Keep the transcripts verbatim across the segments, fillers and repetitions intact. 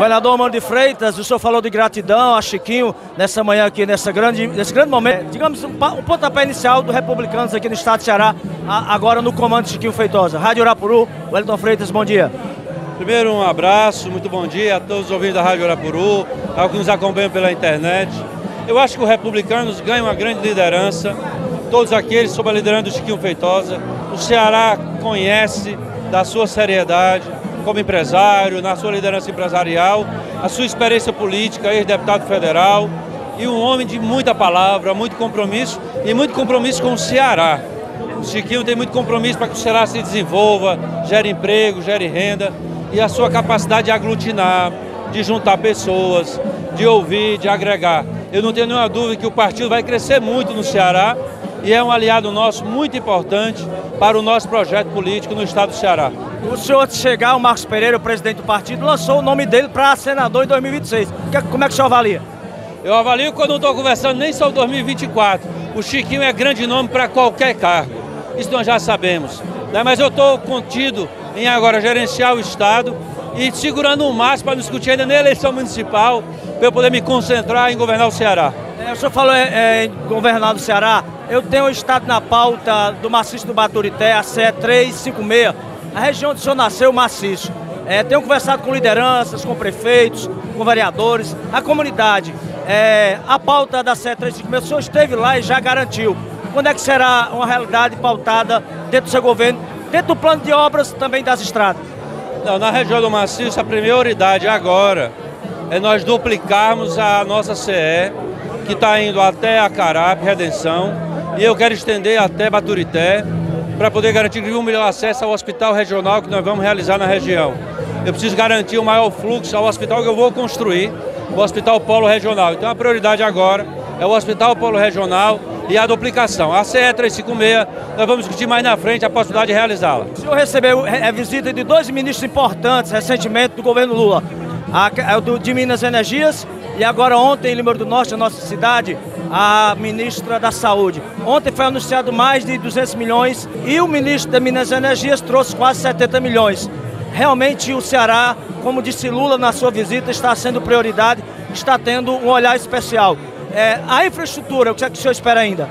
Governador Mano de Freitas, o senhor falou de gratidão a Chiquinho nessa manhã aqui, nessa grande, nesse grande momento. Digamos, um, um pontapé inicial do Republicanos aqui no estado de Ceará, a, agora no comando de Chiquinho Feitosa. Rádio Arapuru, Wellington Freitas, bom dia. Primeiro, um abraço, muito bom dia a todos os ouvintes da Rádio Arapuru, ao que nos acompanham pela internet. Eu acho que o Republicanos ganha uma grande liderança, todos aqueles sob a liderança do Chiquinho Feitosa. O Ceará conhece da sua seriedade como empresário, na sua liderança empresarial, a sua experiência política, ex-deputado federal, e um homem de muita palavra, muito compromisso, e muito compromisso com o Ceará. O Chiquinho tem muito compromisso para que o Ceará se desenvolva, gere emprego, gere renda, e a sua capacidade de aglutinar, de juntar pessoas, de ouvir, de agregar. Eu não tenho nenhuma dúvida que o partido vai crescer muito no Ceará e é um aliado nosso muito importante para o nosso projeto político no estado do Ceará. O senhor, antes de chegar, o Marcos Pereira, o presidente do partido, lançou o nome dele para senador em dois mil e vinte e seis. Como é que o senhor avalia? Eu avalio quando não estou conversando nem sobre dois mil e vinte e quatro. O Chiquinho é grande nome para qualquer cargo. Isso nós já sabemos. Né? Mas eu estou contido em agora gerenciar o estado e segurando o máximo para não discutir ainda nem a eleição municipal, para eu poder me concentrar em governar o Ceará. É, o senhor falou é, é, em governar o Ceará. Eu tenho estado na pauta do maciço do Baturité, a C E trezentos e cinquenta e seis, a região onde o senhor nasceu, o maciço. É, tenho conversado com lideranças, com prefeitos, com vereadores, a comunidade. É, a pauta da C E trezentos e cinquenta e seis, o senhor esteve lá e já garantiu. Quando é que será uma realidade pautada dentro do seu governo, dentro do plano de obras também das estradas? Não, na região do maciço, a prioridade agora é nós duplicarmos a nossa C E, que está indo até Acarape, Redenção, e eu quero estender até Baturité, para poder garantir o melhor acesso ao hospital regional que nós vamos realizar na região. Eu preciso garantir o maior fluxo ao hospital que eu vou construir, o Hospital Polo Regional. Então a prioridade agora é o Hospital Polo Regional e a duplicação. A C E trezentos e cinquenta e seis, nós vamos discutir mais na frente a possibilidade de realizá-la. O senhor recebeu a visita de dois ministros importantes recentemente do governo Lula, a, a do, de Minas Energias e agora ontem em Limeira do Norte, a nossa cidade, a ministra da Saúde. Ontem foi anunciado mais de duzentos milhões e o ministro da Minas Energias trouxe quase setenta milhões. Realmente o Ceará, como disse Lula na sua visita, está sendo prioridade, está tendo um olhar especial. É, a infraestrutura, o que é que o senhor espera ainda?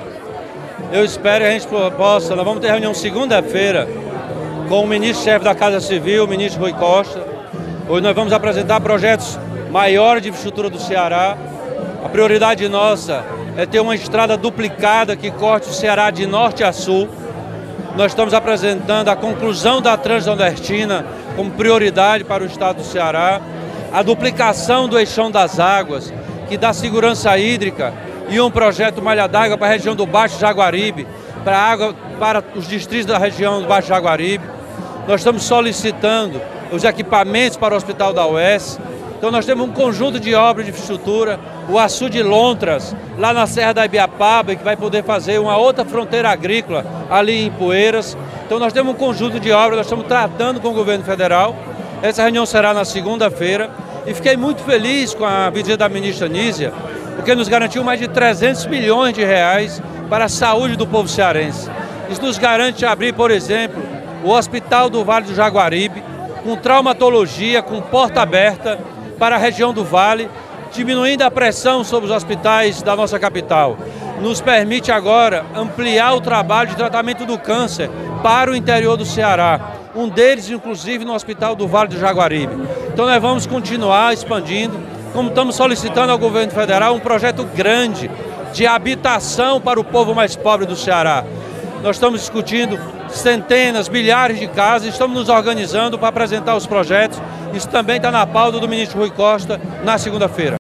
Eu espero que a gente possa, nós vamos ter reunião segunda-feira com o ministro-chefe da Casa Civil, o ministro Rui Costa. Hoje nós vamos apresentar projetos maiores de infraestrutura do Ceará. A prioridade nossa é ter uma estrada duplicada que corte o Ceará de norte a sul. Nós estamos apresentando a conclusão da Transnordestina como prioridade para o estado do Ceará, a duplicação do eixão das águas, que dá segurança hídrica, e um projeto malha d'água para a região do Baixo Jaguaribe, para água para os distritos da região do Baixo Jaguaribe. Nós estamos solicitando os equipamentos para o Hospital da U E S. Então nós temos um conjunto de obras de infraestrutura, o açude de Lontras, lá na Serra da Ibiapaba, que vai poder fazer uma outra fronteira agrícola ali em Poeiras. Então nós temos um conjunto de obras, nós estamos tratando com o governo federal. Essa reunião será na segunda-feira e fiquei muito feliz com a visita da ministra Nízia, porque nos garantiu mais de trezentos milhões de reais para a saúde do povo cearense. Isso nos garante abrir, por exemplo, o Hospital do Vale do Jaguaribe, com traumatologia, com porta aberta, para a região do Vale, diminuindo a pressão sobre os hospitais da nossa capital. Nos permite agora ampliar o trabalho de tratamento do câncer para o interior do Ceará. Um deles, inclusive, no Hospital do Vale do Jaguaribe. Então nós vamos continuar expandindo, como estamos solicitando ao governo federal, um projeto grande de habitação para o povo mais pobre do Ceará. Nós estamos discutindo centenas, milhares de casas, estamos nos organizando para apresentar os projetos. Isso também está na pauta do ministro Rui Costa na segunda-feira.